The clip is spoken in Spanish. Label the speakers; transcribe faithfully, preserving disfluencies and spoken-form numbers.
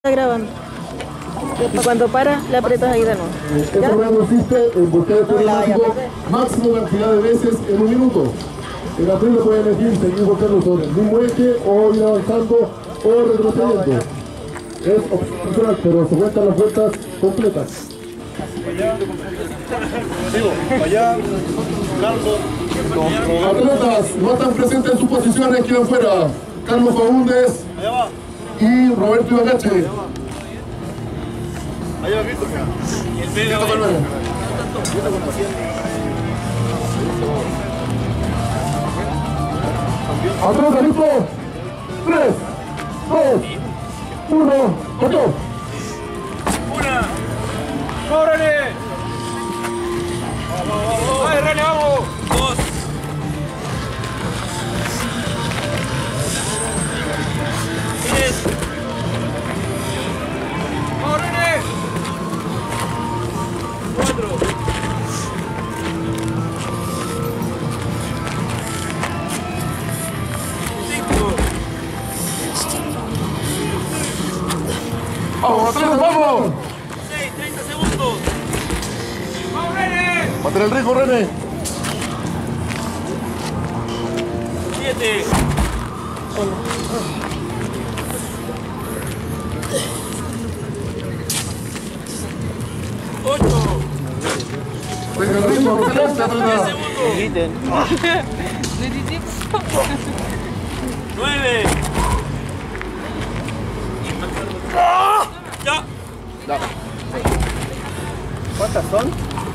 Speaker 1: Está grabando. Y cuando para, le aprietas ahí de nuevo.
Speaker 2: Este programa consiste en buscar el pneumático máximo cantidad de veces en un minuto. El atleta puede elegir seguir buscando sobre el mismo eje o ir avanzando o retrocediendo. Es opcional, pero se cuentan las vueltas completas.
Speaker 3: Allá, digo, allá, Carlos.
Speaker 2: Atletas no están presentes en sus posiciones, quedan fuera. Carlos Faúndez y Roberto Ibagache.
Speaker 3: Allá va Cristo.
Speaker 2: Y el Vega. Atrás, listo. tres, dos, uno, ¡corto!
Speaker 3: Una. ¡Vamos, René! ¡Vamos! ¡Vamos, René, vamos! Dos. Tres. ¡Vamos, René! Cuatro. Cinco.
Speaker 2: ¡Vamos, atrás, vamos!
Speaker 3: Seis, treinta segundos. ¡Vamos, René!
Speaker 2: ¡Mantén el riesgo, René!
Speaker 3: Siete. Ocho.
Speaker 2: Venga, el ritmo, adelante, atrás.
Speaker 3: Segundos. Nueve. ¡Ah! Ya.
Speaker 4: ¿Cuántas son?